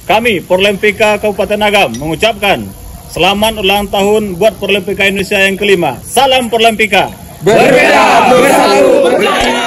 Kami Porlempika Kabupaten Agam mengucapkan selamat ulang tahun buat Porlempika Indonesia yang kelima. Salam Porlempika. Berbeda bersatu berjaya.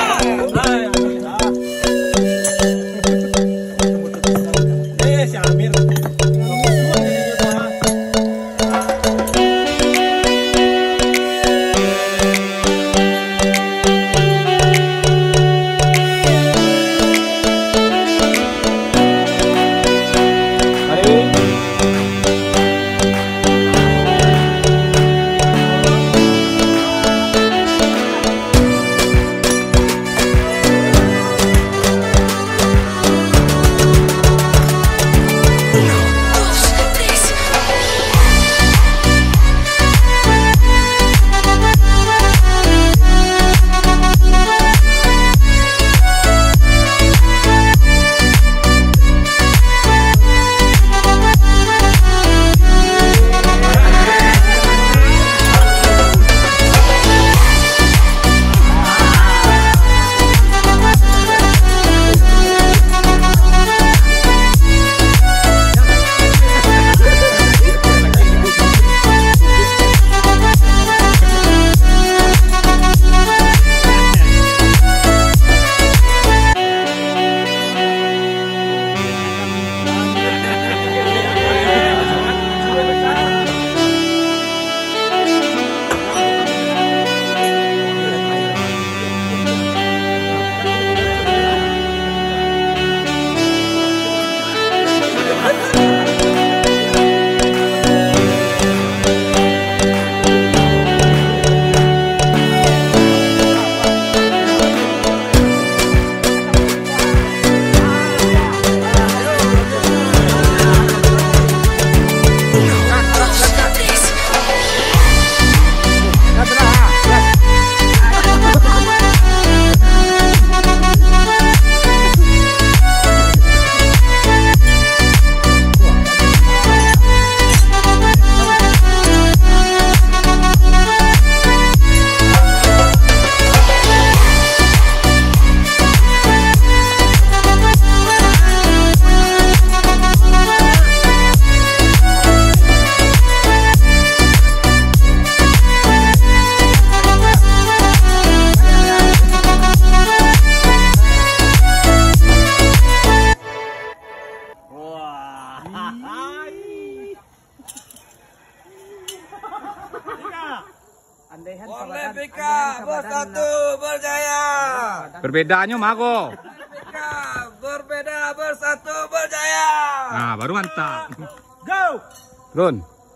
Porlempika bersatu berjaya. Perbedaannya mago. Porlempika berbeda bersatu berjaya. Nah, baru mantap. Go. Run.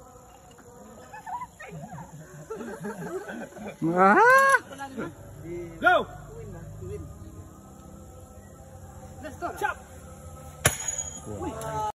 Wah. Go. Let's go.